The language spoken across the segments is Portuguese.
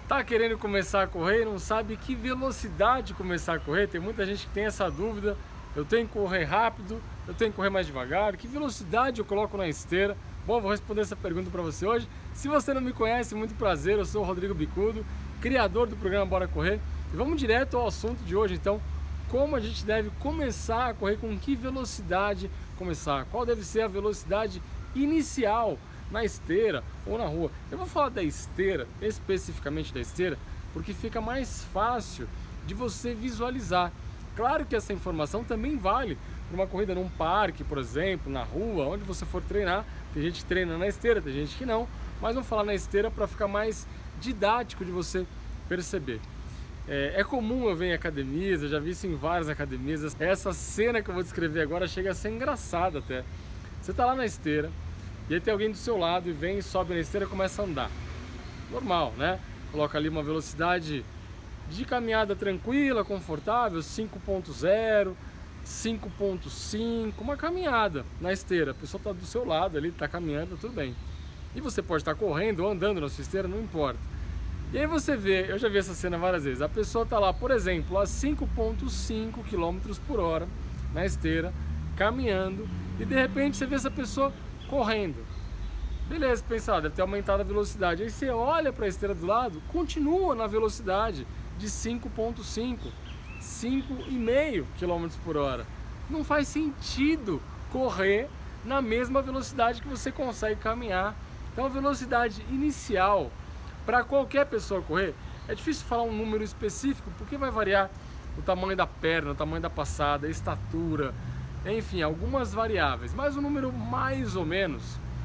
Tá querendo começar a correr e não sabe que velocidade começar a correr? Tem muita gente que tem essa dúvida. Eu tenho que correr rápido, eu tenho que correr mais devagar, que velocidade eu coloco na esteira? Bom, eu vou responder essa pergunta para você hoje. Se você não me conhece, muito prazer, eu sou o Rodrigo Bicudo, criador do programa Bora Correr. E vamos direto ao assunto de hoje, então, como a gente deve começar a correr, com que velocidade começar, qual deve ser a velocidade inicial na esteira ou na rua. Eu vou falar da esteira, especificamente da esteira, porque fica mais fácil de você visualizar. Claro que essa informação também vale para uma corrida num parque, por exemplo, na rua, onde você for treinar. Tem gente que treina na esteira, tem gente que não, mas vamos falar na esteira para ficar mais didático de você perceber. É comum eu ver em academias, eu já vi isso em várias academias. Essa cena que eu vou descrever agora chega a ser engraçada até. Você está lá na esteira, e aí tem alguém do seu lado e vem, sobe na esteira e começa a andar. Normal, né? Coloca ali uma velocidade de caminhada tranquila, confortável, 5.0, 5.5, uma caminhada na esteira. A pessoa está do seu lado ali, está caminhando, tudo bem. E você pode estar correndo ou andando na sua esteira, não importa. E aí você vê, eu já vi essa cena várias vezes, a pessoa está lá, por exemplo, a 5.5 km por hora na esteira, caminhando, e de repente você vê essa pessoa correndo. Beleza, pensar, deve ter aumentado a velocidade. Aí você olha para a esteira do lado, continua na velocidade de 5.5, 5,5 km por hora. Não faz sentido correr na mesma velocidade que você consegue caminhar. Então a velocidade inicial para qualquer pessoa correr, é difícil falar um número específico, porque vai variar o tamanho da perna, o tamanho da passada, a estatura, enfim, algumas variáveis, mas o número mais ou menos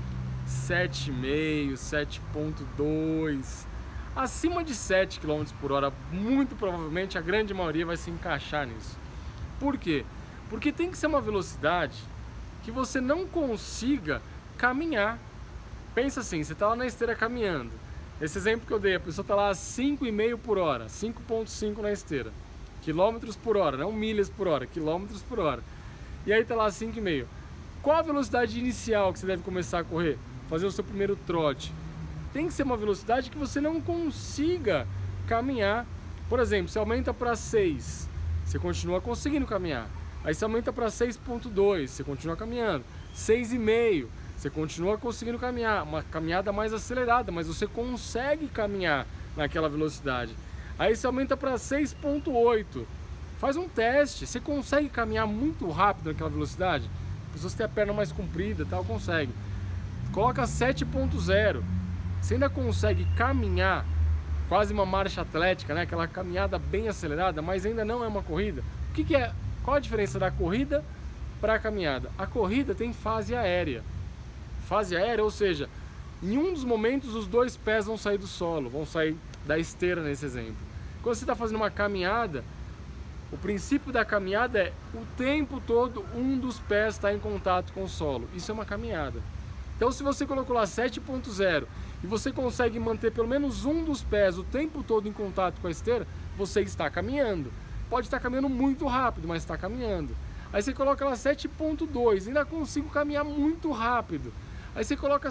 7,5, 7.2, acima de 7 km por hora, muito provavelmente a grande maioria vai se encaixar nisso. Por quê? Porque tem que ser uma velocidade que você não consiga caminhar. Pensa assim, você está lá na esteira caminhando. Esse exemplo que eu dei, a pessoa está lá a 5,5 por hora, 5.5 na esteira. Quilômetros por hora, não milhas por hora, quilômetros por hora. E aí está lá a 5,5. Qual a velocidade inicial que você deve começar a correr? Fazer o seu primeiro trote. Tem que ser uma velocidade que você não consiga caminhar. Por exemplo, você aumenta para 6, você continua conseguindo caminhar. Aí você aumenta para 6.2, você continua caminhando. 6,5, você continua conseguindo caminhar. Uma caminhada mais acelerada, mas você consegue caminhar naquela velocidade. Aí você aumenta para 6.8. Faz um teste, você consegue caminhar muito rápido naquela velocidade? Se você tem a perna mais comprida e tal, consegue. Coloca 7.0. Você ainda consegue caminhar, quase uma marcha atlética, né? Aquela caminhada bem acelerada, mas ainda não é uma corrida. O que é? Qual a diferença da corrida para a caminhada? A corrida tem fase aérea. Fase aérea, ou seja, em um dos momentos os dois pés vão sair do solo, vão sair da esteira nesse exemplo. Quando você está fazendo uma caminhada, o princípio da caminhada é o tempo todo um dos pés está em contato com o solo. Isso é uma caminhada. Então se você colocou lá 7.0 e você consegue manter pelo menos um dos pés o tempo todo em contato com a esteira, você está caminhando. Pode estar caminhando muito rápido, mas está caminhando. Aí você coloca lá 7.2, ainda consigo caminhar muito rápido. Aí você coloca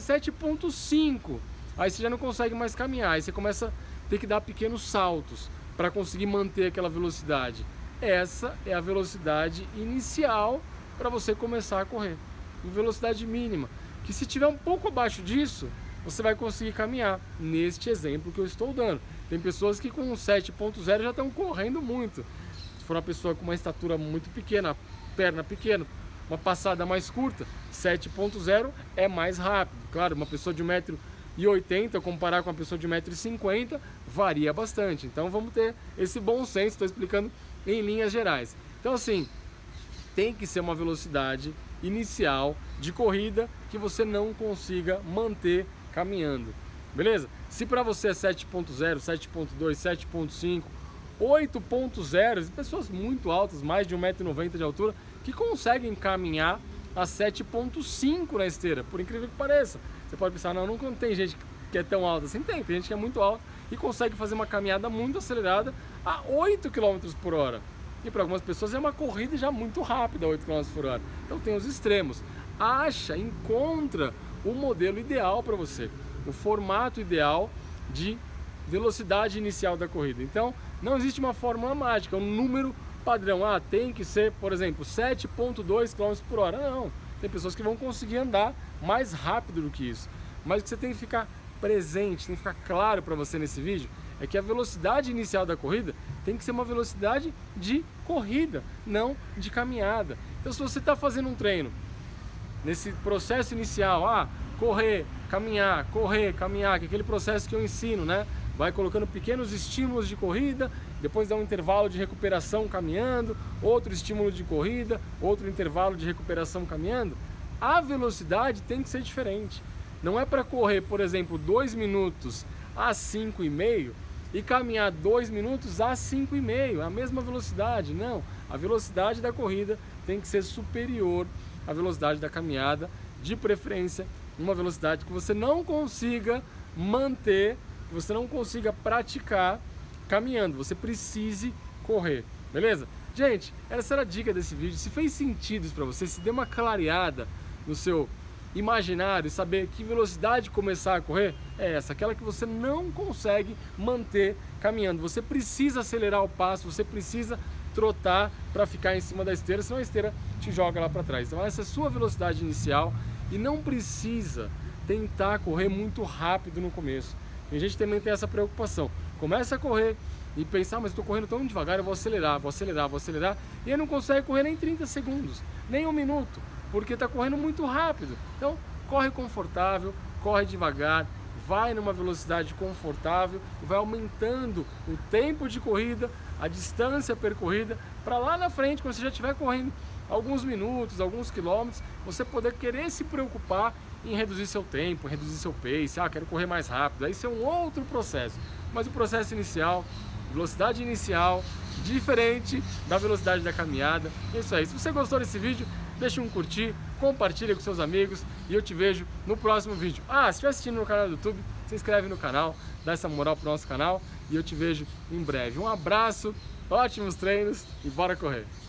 7.5, aí você já não consegue mais caminhar. Aí você começa a ter que dar pequenos saltos para conseguir manter aquela velocidade. Essa é a velocidade inicial para você começar a correr. Velocidade mínima, que se tiver um pouco abaixo disso, você vai conseguir caminhar, neste exemplo que eu estou dando. Tem pessoas que com 7.0 já estão correndo muito. Se for uma pessoa com uma estatura muito pequena, perna pequena, uma passada mais curta, 7.0 é mais rápido. Claro, uma pessoa de 1,80 m, comparar com uma pessoa de 1,50 m, varia bastante. Então vamos ter esse bom senso, estou explicando em linhas gerais. Então assim, tem que ser uma velocidade inicial de corrida que você não consiga manter caminhando, beleza? Se para você é 7.0, 7.2, 7.5, 8.0, pessoas muito altas, mais de 1,90 m de altura, que conseguem caminhar a 7.5 na esteira, por incrível que pareça. Você pode pensar, não tem gente que é tão alta assim, tem gente que é muito alta e consegue fazer uma caminhada muito acelerada a 8 km por hora. E para algumas pessoas é uma corrida já muito rápida, 8 km por hora. Então tem os extremos. Encontra o modelo ideal para você, o formato ideal de velocidade inicial da corrida. Então, não existe uma fórmula mágica, um número padrão. Tem que ser, por exemplo, 7,2 km por hora. Não, tem pessoas que vão conseguir andar mais rápido do que isso. Mas o que você tem que ficar presente, tem que ficar claro para você nesse vídeo, é que a velocidade inicial da corrida tem que ser uma velocidade de corrida, não de caminhada. Então, se você está fazendo um treino, nesse processo inicial, correr, caminhar, que é aquele processo que eu ensino, né? Vai colocando pequenos estímulos de corrida, depois dá um intervalo de recuperação caminhando, outro estímulo de corrida, outro intervalo de recuperação caminhando. A velocidade tem que ser diferente. Não é para correr, por exemplo, 2 minutos a 5,5 e caminhar 2 minutos a 5,5, a mesma velocidade. Não, a velocidade da corrida tem que ser superior à velocidade da caminhada, de preferência uma velocidade que você não consiga manter, que você não consiga praticar caminhando, você precise correr, beleza? Gente, essa era a dica desse vídeo. Se fez sentido isso para você, se deu uma clareada no seu imaginário, saber que velocidade começar a correr, é essa, aquela que você não consegue manter caminhando. Você precisa acelerar o passo, você precisa trotar para ficar em cima da esteira, senão a esteira te joga lá para trás. Então essa é a sua velocidade inicial e não precisa tentar correr muito rápido no começo. A gente também tem essa preocupação. Começa a correr e pensar, mas estou correndo tão devagar, eu vou acelerar, e aí não consegue correr nem 30 segundos, nem 1 minuto, porque está correndo muito rápido. Então, corre confortável, corre devagar, vai numa velocidade confortável e vai aumentando o tempo de corrida, a distância percorrida, para lá na frente, quando você já estiver correndo alguns minutos, alguns quilômetros, você poder querer se preocupar em reduzir seu tempo, reduzir seu pace. Quero correr mais rápido. Aí isso é um outro processo. Mas o processo inicial, velocidade inicial, diferente da velocidade da caminhada. É isso aí. Se você gostou desse vídeo, deixa um curtir, compartilha com seus amigos e eu te vejo no próximo vídeo. Se estiver assistindo no canal do YouTube, se inscreve no canal, dá essa moral pro nosso canal e eu te vejo em breve. Um abraço, ótimos treinos e bora correr!